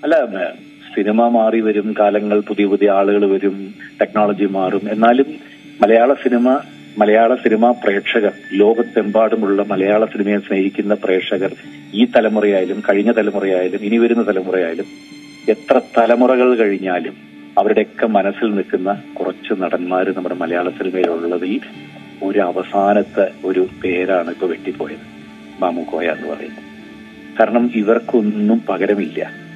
അല്ല, സിനിമ മാറി വരും, കാലങ്ങൾ, പുതിയ പുതിയ ആളുകൾ വരും, ടെക്നോളജി മാറും. എന്നാലും മലയാള സിനിമ പ്രേക്ഷകർ, ലോകത്തെമ്പാടുമുള്ള മലയാള സിനിമയെ സ്നേഹിക്കുന്ന പ്രേക്ഷകർ ഈ തലമുറയായാലും കഴിഞ്ഞ തലമുറയായാലും ഇനി വരുന്ന തലമുറയായാലും എത്ര തലമുറകൾ കഴിഞ്ഞാലും അവരുടെയൊക്കെ മനസ്സിൽ നിൽക്കുന്ന കുറച്ച് നടന്മാർ നമ്മുടെ മലയാള സിനിമയിലുള്ളതിൽ ഒരു അവസാനത്തെ ഒരു പേരാണ് ഇപ്പൊ വെട്ടിപ്പോയത്, മാമുക്കോയ എന്ന് പറയുന്നത്. കാരണം ഇവർക്കൊന്നും പകരമില്ല,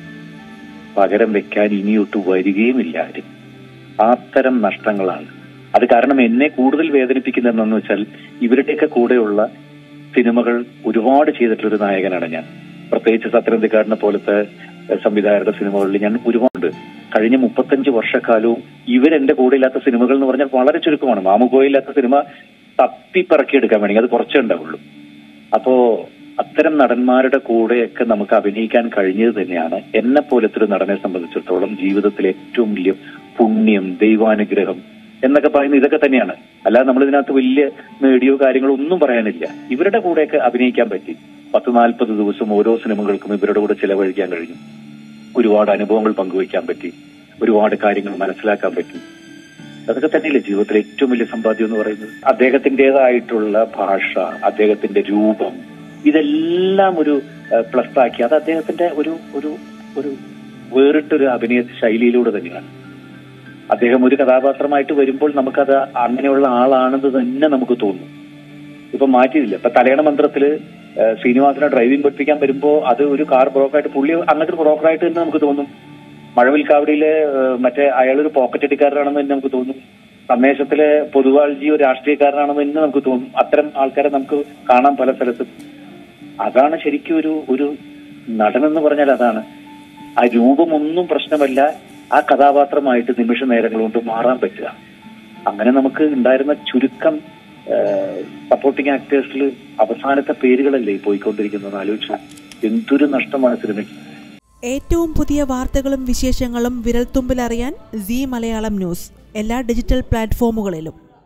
പകരം വെക്കാൻ ഇനിയൊട്ട് വരികയുമില്ല ആരും. അത്തരം നഷ്ടങ്ങളാണ്. അത് കാരണം എന്നെ കൂടുതൽ വേദനിപ്പിക്കുന്നതെന്ന് വെച്ചാൽ ഇവരുടെയൊക്കെ കൂടെയുള്ള സിനിമകൾ ഒരുപാട് ചെയ്തിട്ടുള്ളൊരു നായകനാണ് ഞാൻ. പ്രത്യേകിച്ച് സത്യനന്ദിക്കാടിനെ പോലത്തെ സംവിധായകരുടെ സിനിമകളിൽ ഞാൻ ഒരുപാട് കഴിഞ്ഞ 35 വർഷക്കാലവും ഇവരെന്റെ കൂടെ ഇല്ലാത്ത സിനിമകൾ എന്ന് പറഞ്ഞാൽ വളരെ ചുരുക്കമാണ്. മാമുക്കോയില്ലാത്ത സിനിമ തപ്പിപ്പിറക്കിയെടുക്കാൻ വേണമെങ്കിൽ അത് കുറച്ചേ ഉണ്ടാവുള്ളൂ. അപ്പോ അത്തരം നടന്മാരുടെ കൂടെയൊക്കെ നമുക്ക് അഭിനയിക്കാൻ കഴിഞ്ഞത് തന്നെയാണ് എന്നെ പോലത്തെ ഒരു നടനെ സംബന്ധിച്ചിടത്തോളം ജീവിതത്തിലെ ഏറ്റവും വലിയ പുണ്യം, ദൈവാനുഗ്രഹം എന്നൊക്കെ പറയുന്നത് ഇതൊക്കെ തന്നെയാണ്. അല്ലാതെ നമ്മൾ ഇതിനകത്ത് വലിയ നേടിയോ കാര്യങ്ങളോ ഒന്നും പറയാനില്ല. ഇവരുടെ കൂടെയൊക്കെ അഭിനയിക്കാൻ പറ്റി. 10-40 ദിവസം ഓരോ സിനിമകൾക്കും ഇവരുടെ കൂടെ ചിലവഴിക്കാൻ കഴിഞ്ഞു. ഒരുപാട് അനുഭവങ്ങൾ പങ്കുവയ്ക്കാൻ പറ്റി, ഒരുപാട് കാര്യങ്ങൾ മനസ്സിലാക്കാൻ പറ്റി. അതൊക്കെ തന്നെയല്ലേ ജീവിതത്തിലെ ഏറ്റവും വലിയ സമ്പാദ്യം എന്ന് പറയുന്നത്. അദ്ദേഹത്തിൻ്റെതായിട്ടുള്ള ഭാഷ, അദ്ദേഹത്തിന്റെ രൂപം, ഇതെല്ലാം ഒരു പ്ലസ് ആക്കി. അത് അദ്ദേഹത്തിന്റെ ഒരു ഒരു ഒരു വേറിട്ടൊരു അഭിനയ ശൈലിയിലൂടെ തന്നെയാണ്. അദ്ദേഹം ഒരു കഥാപാത്രമായിട്ട് വരുമ്പോൾ നമുക്കത് അങ്ങനെയുള്ള ആളാണെന്ന് തന്നെ നമുക്ക് തോന്നും. ഇപ്പൊ മാറ്റിയില്ല. ഇപ്പൊ തലയണ മന്ത്രത്തില് ശ്രീനിവാസനെ ഡ്രൈവിംഗ് പഠിപ്പിക്കാൻ വരുമ്പോ അത് ഒരു കാർ ബ്രോക്കറായിട്ട്, പുള്ളി അങ്ങനത്തെ ഒരു ബ്രോക്കറായിട്ട് തന്നെ നമുക്ക് തോന്നും. മഴവിൽക്കാവടിയിലെ അയാളൊരു പോക്കറ്റ് അടിക്കാരനാണെന്ന് തന്നെ നമുക്ക് തോന്നും. സന്ദേശത്തിലെ പൊതുവാൾജി ഒരു രാഷ്ട്രീയക്കാരനാണെന്ന് തന്നെ നമുക്ക് തോന്നും. അത്തരം ആൾക്കാരെ നമുക്ക് കാണാൻ പല സ്ഥലത്തും. അതാണ് ശരിക്കും ഒരു നടനെന്ന് പറഞ്ഞാൽ അതാണ്. ആ രൂപമൊന്നും പ്രശ്നമല്ല, ആ കഥാപാത്രമായിട്ട് നിമിഷ നേരങ്ങൾ കൊണ്ട് മാറാൻ പറ്റുക. അങ്ങനെ നമുക്ക് ഉണ്ടായിരുന്ന ചുരുക്കം സപ്പോർട്ടിംഗ് ആക്ടേഴ്സിൽ അവസാനത്തെ പേരുകളല്ലേ പോയിക്കൊണ്ടിരിക്കുന്നത്. ആലോചിച്ചു, എന്തൊരു നഷ്ടമാണ് സിനിമയ്ക്ക്. ഏറ്റവും പുതിയ വാർത്തകളും വിശേഷങ്ങളും വിരൽത്തുമ്പിലറിയാൻ സീ മലയാളം ന്യൂസ് എല്ലാ ഡിജിറ്റൽ പ്ലാറ്റ്ഫോമുകളിലും.